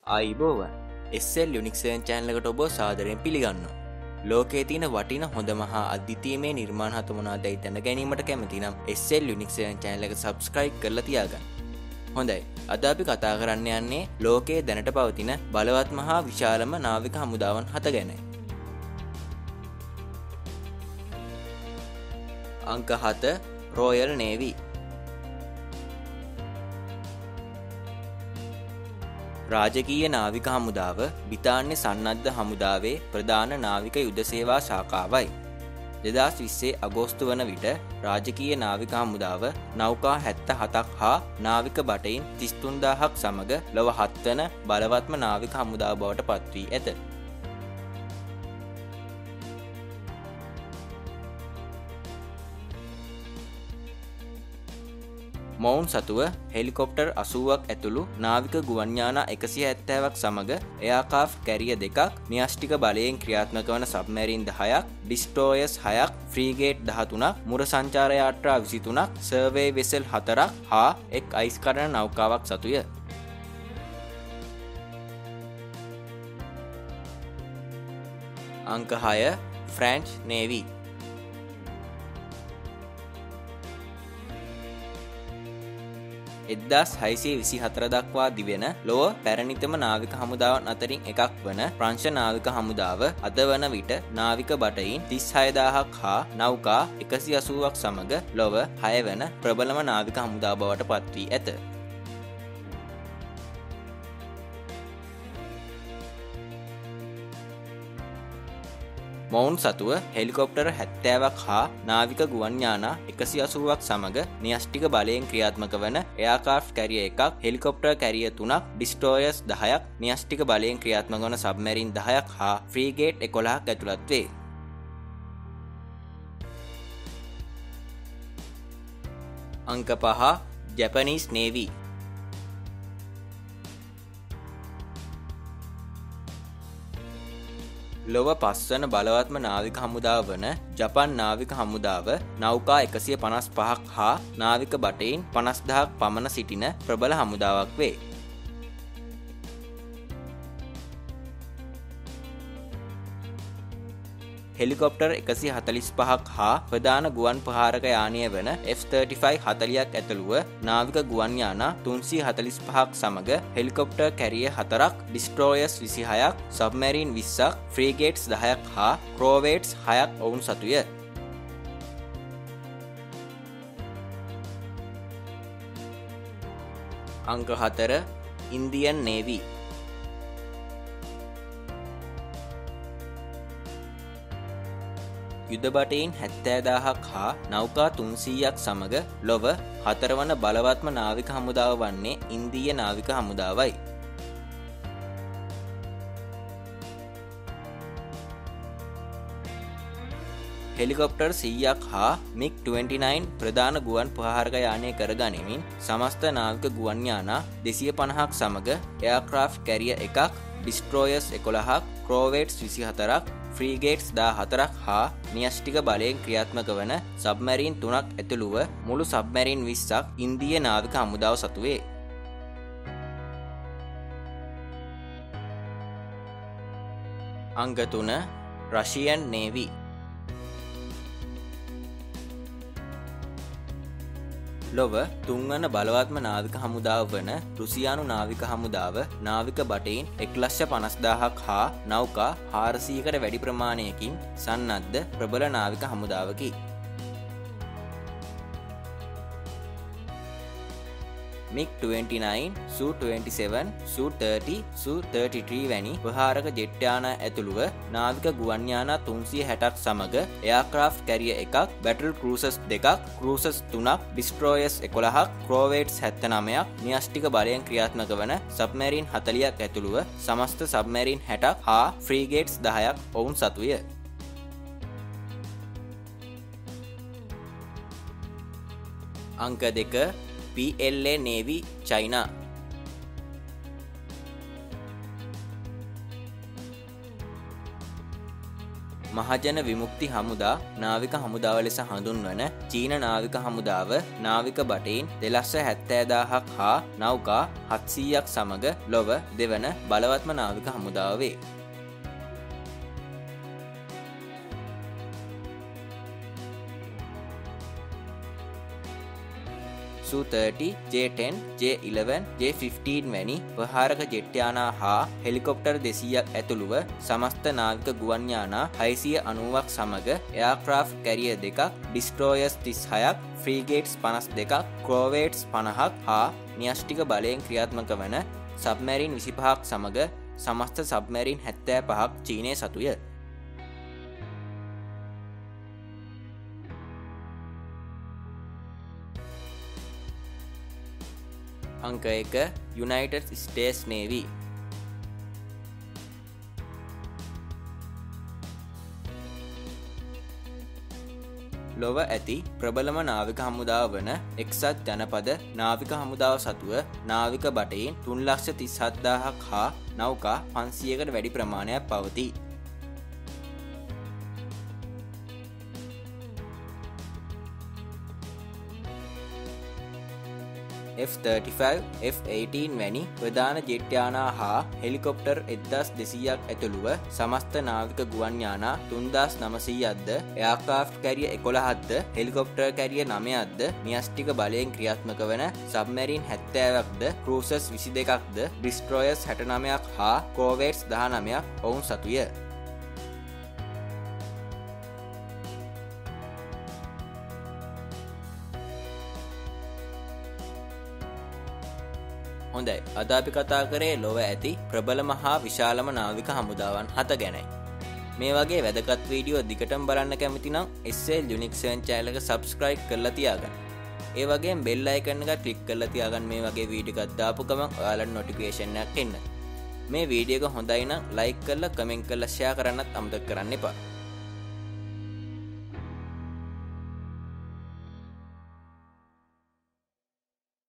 ආයිබෝවන් SL Unix 7 channel එකට ඔබ සාදරයෙන් පිළිගන්නවා. ලෝකයේ තියෙන වටින හොඳම හා අද්විතීය නිර්මාණ හත මොනවාදයි දැන ගැනීමට කැමති නම් SL Unix 7 channel එක subscribe කරලා තියාගන්න. හොඳයි. අද අපි කතා කරන්න යන්නේ ලෝකයේ දැනට පවතින බලවත්ම හා විශාලම නාවික හමුදාවන් 7 ගැන. අංක 7 Royal Navy. රාජකීය නාවික හමුදාව බ්‍රිතාන්‍ය සන්නද්ධ හමුදාවේ ප්‍රධාන නාවික යුද සේවා ශාඛාවයි. 2020 අගෝස්තු වන විට රාජකීය නාවික හමුදාව නෞකා 77ක් හා නාවික බටයින් 33000ක් සමග ලොව 7 වන බලවත්ම නාවික හමුදාව බවට පත් වී ඇත. මොවුන් සතුව හෙලිකොප්ටර් 80ක් ඇතුළු නාවික ගුවන් යාන 170ක් සමග එයාර්ක්‍රාෆ්ට් කැරියර් 2ක්, න්‍යෂ්ටික බලයෙන් ක්‍රියාත්මක වන සබ්මැරින් 10ක්, ඩිස්ට්‍රෝයර්ස් 6ක්, ෆ්‍රීගේට් 13ක්, මුර සංචාර යාත්‍රා 23ක්, සර්වේ වෙසල් 4ක් හා එක් අයිස් කඩන නෞකාවක් සතුය. අංක 6 ෆ්‍රෙන්ච් නේවි. 1624 දක්වා දිවෙන ලොව පැරණිතම නාවික හමුදාවන් අතරින් එකක් වන ප්‍රංශ නාවික හමුදාව අද වන විට නාවික බටයින් 36000ක් හා නෞකා 180ක් සමග ලොව 6 වන ප්‍රබලම නාවික හමුදාව බවට පත් වී ඇත. මොවුන් සතුව හෙලිකොප්ටර් 70ක් හා නාවික ගුවන් යාන 180ක් සමග න්‍යෂ්ටික බලයෙන් ක්‍රියාත්මක වන එයාර්ක්‍රාෆ්ට් කැරියර් 1ක්, හෙලිකොප්ටර් කැරියර් 3ක්, ඩිස්ට්‍රෝයර්ස් 10ක්, න්‍යෂ්ටික බලයෙන් ක්‍රියාත්මක වන සබ්මැරින් 10ක් හා ෆ්‍රීගේට් 11ක් ඇතුළත් වේ. අංක 5 ජපනීස් නේවි. ලොව 5 වන බලවත්ම නාවික හමුදාව වන ජපන් නාවික හමුදාව නෞකා 155ක් හා නාවික බටයින් 50000ක් පමණ සිටින ප්‍රබල හමුදාවක් වේ. හෙලිකොප්ටර් 145ක් හා ප්‍රධාන ගුවන් ප්‍රහාරක යානය වන F-35 40ක් ඇතුළුව නාවික ගුවන් යාන 345ක් සමග හෙලිකොප්ටර් කැරියර් 4ක්, ඩිස්ට්‍රෝයර්ස් 26ක්, සබ්මැරින් 20ක්, ෆ්‍රීගේට්ස් 10ක් හා ක්‍රෝවේට්ස් 6ක් ඔවුන් සතුය. අංක 4 ඉන්දියන් නේවි. යුද බටයින් 70000ක් හා නෞකා 300ක් සමග ලොව 4 වන බලවත්ම නාවික හමුදාව වන්නේ ඉන්දීය නාවික හමුදාවයි. හෙලිකොප්ටර් 100ක් හා MiG-29 ප්‍රධාන ගුවන් ප්‍රහාරක යානය කර ගනිමින් සමස්ත නාවික ගුවන් යාන 250ක් සමග එයාර්ක්‍රාෆ්ට් කැරියර් 1ක්, ඩිස්ට්‍රෝයර්ස් 11ක්, ක්‍රෝවේට්ස් 24ක්, ෆ්‍රීගේට්ස් 14ක් හා න්‍යෂ්ටික බලයෙන් ක්‍රියාත්මක වන සබ්මැරින් 3ක් ඇතුළුව මුළු සබ්මැරින් 20ක් ඉන්දීය නාවික හමුදාව සතුවේ. අංක 3 රෂියන් නේවි. ලොව 3 වන බලවත්ම නාවික හමුදාව වන රුසියානු නාවික හමුදාව නාවික බටයින් 1,50,000ක් හා නෞකා 400කට වැඩි ප්‍රමාණයකින් සන්නද්ධ ප්‍රබල නාවික හමුදාවකි. MiG-29, Su-27, Su-30, Su-33 වැනි ප්‍රහාරක ජෙට් යාන ඇතුළුව නාවික ගුවන් යාන 360ක් සමග එයාර්ක්‍රාෆ්ට් කැරියර් 1ක්, බැටල් ක්‍රූසර්ස් 2ක්, ක්‍රූසර්ස් 3ක්, ඩිස්ට්‍රෝයර්ස් 11ක්, ක්‍රෝවේට්ස් 79ක්, න්‍යෂ්ටික බලයෙන් ක්‍රියාත්මක වන සබ්මැරින් 40ක් ඇතුළුව සමස්ත සබ්මැරින් 60ක් හා ෆ්‍රීගේට්ස් 10ක් ඔවුන් සතුය. අංක 2 PLA Navy China. මහජන විමුක්ති හමුදා නාවික හමුදාව ලෙස හඳුන්වන චීන නාවික හමුදාව නාවික බටයින් 270,000ක් හා නෞකා 700ක් සමග ලොව දෙවන බලවත්ම නාවික හමුදාව වේ. Su-30, J-10, J-11, J-15 වැනි ප්‍රහාරක ජෙට් යානා හා හෙලිකොප්ටර් 200ක් ඇතුළුව සමස්ත නාවික ගුවන් යානා 690ක් සමග එයාක්‍රාෆ්ට් කැරියර් දෙකක්, ඩිස්ට්‍රෝයර්ස් 36ක්, ෆ්‍රීගේට්ස් 52ක්, ක්‍රෝවේට්ස් 50ක් හා න්‍යෂ්ටික බලයෙන් ක්‍රියාත්මක වන සබ්මැරින් 25ක් සමග සමස්ත සබ්මැරින් 75ක් චීනය සතුය. अंक 1 यूनाइटेड स्टेट्स नेवी ලොව ඇති ප්‍රබලම නාවික හමුදාව වන එක්සත් ජනපද නාවික හමුදාව සතුව නාවික බටයින් 3,37,000ක් හා නෞකා 500කට වැඩි ප්‍රමාණයක් පවතී. F-35, F-18 වැනි ප්‍රධාන ජෙට් යානා හා හෙලිකොප්ටර් 1200ක් ඇතුළුව සමස්ත නාවික ගුවන් යානා 3900ක්ද, එයාක්‍රාෆ්ට් කැරියර් 11ක්ද, හෙලිකොප්ටර් කැරියර් 9ක්ද, න්‍යෂ්ටික බලයෙන් ක්‍රියාත්මක වන සබ්මැරින් 70ක්ද, ක්‍රූසර්ස් 22ක්ද, ඩිස්ට්‍රෝයර්ස් 69ක් හා කෝවේට්ස් 19ක් ඔවුන් සතුය. හොඳයි, අද අපි කතා කරේ ලොව ඇති ප්‍රබලම හා විශාලම නාවික හමුදාවන් 7 ගැනයි. මේ වගේ වැදගත් වීඩියෝ දිගටම බලන්න කැමති නම් SL Unix 7 channel එක subscribe කරලා තියාගන්න. ඒ වගේම bell icon එක click කරලා තියාගන්න මේ වගේ වීඩියෝ එකක් දාපු ගමන් ඔයාලට notification එකක් එන්න. මේ වීඩියෝ එක හොඳයි නම් like කරලා comment කරලා share කරන්නත් අමතක කරන්න එපා.